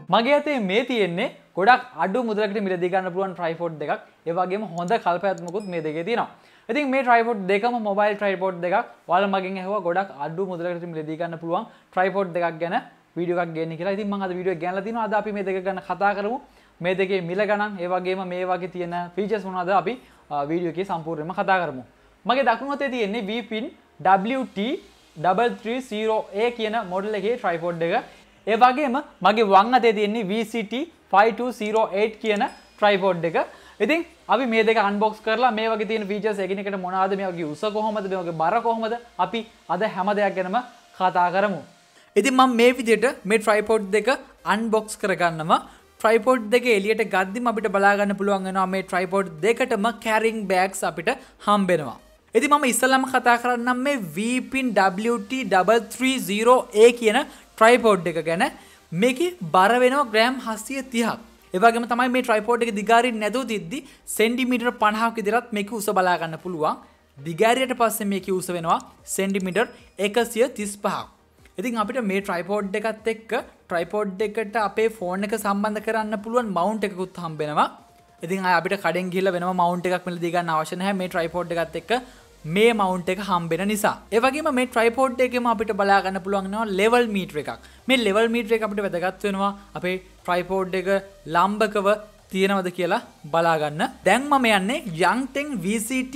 මගේ අතේ මේ තියෙන්නේ ගොඩක් අඩු මුදලකට මිලදී ගන්න පුළුවන් tripod දෙකක්. ඒ වගේම හොඳ කල්පනාත්මකුත් මේ දෙකේ තියෙනවා. ඉතින් මේ tripod දෙකම mobile tripod දෙකක්. ඔයාලා මගෙන් ඇහුවා ගොඩක් අඩු මුදලකට මිලදී ගන්න පුළුවන් tripod දෙකක් ගැන වීඩියෝ එකක් ගේන්න කියලා. ඉතින් මම අද වීඩියෝ එක ගෙනලා තිනවා. අද අපි මේ දෙක ගැන කතා කරමු. මේ දෙකේ මිල ගණන්, ඒ වගේම මේ වගේ තියෙන features මොනවද අපි වීඩියෝ එකේ සම්පූර්ණයෙන්ම කතා කරමු. මගේ දකුණු අතේ තියෙන්නේ Vpin WT330A කියන මොඩල් එකේ tripod එක. ඒ වගේම මගේ වම් අතේ තියෙන්නේ VCT 5208 කියන tripod එක. ඉතින් අපි මේ දෙක unbox කරලා මේ වගේ තියෙන features එකිනෙකට මොනවාද, මේ වගේ උස කොහොමද, මේ වගේ බර කොහොමද, අපි අද හැම දෙයක් ගැනම කතා කරමු. ඉතින් මම මේ විදිහට මේ tripod දෙක unbox කරගන්නම tripod දෙක එළියට ගද්දිම අපිට බලා ගන්න පුළුවන් වෙනවා මේ tripod දෙකටම carrying bags අපිට හම්බෙනවා. ඉතින් මම ඉස්සෙල්ලාම කතා කරන්නම් මේ Vpin WT330A කියන tripod එක ගැන. මේකේ බර වෙනවා ග්‍රෑම් 730ක්. ඒ වගේම තමයි මේ tripod එක දිගාරින් නැතුව තිද්දි සෙන්ටිමීටර් 50ක් විතරත් මේක උස බලා ගන්න පුළුවන්. දිගාරියට පස්සේ මේකේ උස වෙනවා සෙන්ටිමීටර් 135ක්. ඉතින් අපිට මේ tripod එකත් එක්ක tripod එකට අපේ ෆෝන් එක සම්බන්ධ කරන්න පුළුවන් mount එකකුත් හම්බෙනවා. ඉතින් අපිට කඩෙන් ගිහලා වෙනම mount එකක් මිලදී ගන්න අවශ්‍ය නැහැ මේ tripod එකත් එක්ක මේ mount එක හම්බෙන නිසා. ඒ වගේම මේ tripod එකේම අපිට බලා ගන්න පුළුවන් වෙනවා level meter එකක්. මේ level meter එක අපිට වැදගත් වෙනවා අපේ tripod එක ලම්බකව තියෙනවද කියලා බලා ගන්න. දැන් මම යන්නේ Youngten VCT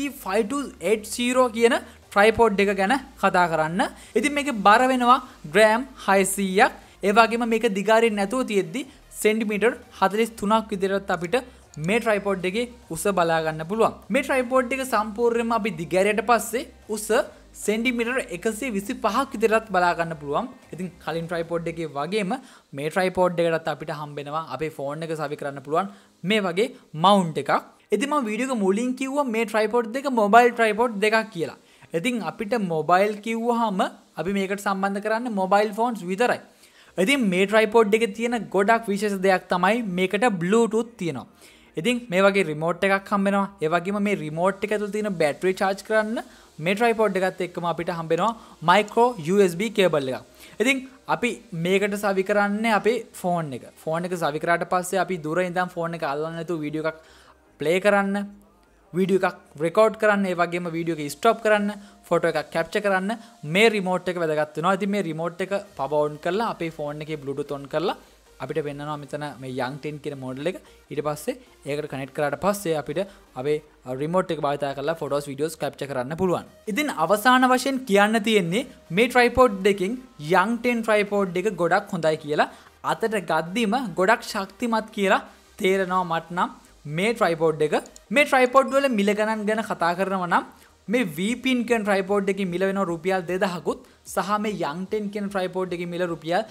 5280 කියන tripod එක ගැන කතා කරන්න. ඉතින් මේකේ බර වෙනවා ග්‍රෑම් 600ක්. ඒ වගේම මේක දිගාරින් නැතුව තියෙද්දි සෙන්ටිමීටර් 43ක් විතරත් අපිට මේ tripod එකේ උස බලා ගන්න පුළුවන්. මේ tripod එක සම්පූර්ණයෙන්ම අපි දිගෑරියට පස්සේ උස සෙන්ටිමීටර් 125ක් විතරත් බලා ගන්න පුළුවන්. ඉතින් කලින් tripod එකේ වගේම මේ tripod එකටත් අපිට හම්බෙනවා අපේ ෆෝන් එක සවි කරන්න පුළුවන් මේ වගේ mount එකක්. ඉතින් මම වීඩියෝ එක මුලින් කිව්වා මේ tripod දෙක mobile tripod දෙකක් කියලා. ඉතින් අපිට mobile කිව්වහම අපි මේකට සම්බන්ධ කරන්නේ mobile phones විතරයි. ඉතින් මේ tripod එකේ තියෙන ගොඩක් විශේෂ දෙයක් තමයි මේකට Bluetooth තියෙනවා. ඉතින් මේ වගේ remote එකක් හම්බෙනවා. ඒ වගේම මේ remote එක ඇතුළේ තියෙන battery charge කරන්න මේ tripod එකත් එක්කම අපිට හම්බෙනවා micro USB cable එකක්. ඉතින් අපි මේකට සවි කරන්නේ අපේ ෆෝන් එක. ෆෝන් එක සවි කරාට පස්සේ අපි දුර ඉඳන් ෆෝන් එක අල්ලන්න නැතුව වීඩියෝ එකක් play කරන්න, වීඩියෝ එකක් රෙකෝඩ් කරන්න, ඒ වගේම වීඩියෝ එක ස්ටොප් කරන්න, ෆොටෝ එකක් කැප්චර් කරන්න මේ රිමෝට් එක වැදගත් වෙනවා. ඉතින් මේ රිමෝට් එක power on කරලා අපේ ෆෝන් එකේ Bluetooth on කරලා අපිට වෙන්නනවා මෙතන මේ Youngten කියන මොඩල් එක. ඊට පස්සේ ඒකට කනෙක්ට් කරාට පස්සේ අපිට අපේ රිමෝට් එක භාවිත කරලා ෆොටෝස් වීඩියෝස් කැප්චර් කරන්න පුළුවන්. ඉතින් අවසාන වශයෙන් කියන්න තියෙන්නේ මේ tripod දෙකෙන් Youngten tripod එක ගොඩක් හොඳයි කියලා. අතට ගද්දිම ගොඩක් ශක්තිමත් කියලා තේරෙනවා මට නම් මේ tripod එක. මේ tripod වල මිල ගණන් ගැන කතා කරනවා නම් මේ Vpin කියන tripod එකේ මිල වෙනවා රුපියල් 2000කුත් සහ මේ Youngten කියන tripod එකේ මිල රුපියල්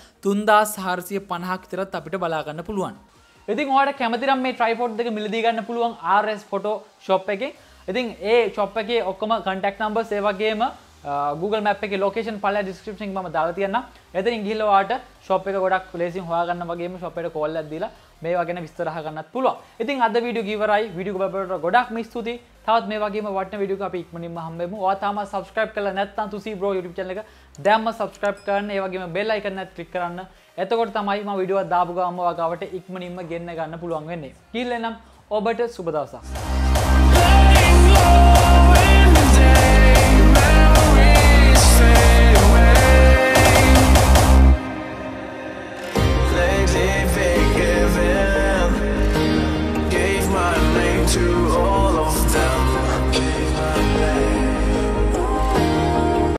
3450ක් විතරත් අපිට බලා ගන්න පුළුවන්. ඉතින් ඔයාලට කැමති නම් මේ tripod දෙක මිලදී ගන්න පුළුවන් RS photo shop එකෙන්. ඉතින් ඒ shop එකේ ඔක්කොම contact numbers ඒ වගේම Google Map එකේ location පළල description එකේ මම දාලා තියන්නම්. එතනින් ගිහිල්ලා ඔයාලට shop එක ගොඩක් ලේසියෙන් හොයාගන්න වගේම shop එකට call එකක් දීලා මේවා ගැන විස්තර අහගන්නත් පුළුවන්. ඉතින් අද වීඩියෝ එක ඉවරයි. වීඩියෝ එක බලපුවට ගොඩක් ස්තුතියි. තවත් මේ වගේම වටින වීඩියෝ එක අපි ඉක්මනින්ම හම්බෙමු. ඔයා තාම subscribe කරලා නැත්නම් තුසි bro YouTube channel එක දැම්ම subscribe කරන්න. ඒ වගේම bell icon එකත් click කරන්න. එතකොට තමයි මම වීඩියෝ එක දාපු ගමන් ඔයා ගාවට ඉක්මනින්ම ගෙන්න ගන්න පුළුවන් වෙන්නේ. කිල්ල නම් ඔබට සුබ දවසක්. To all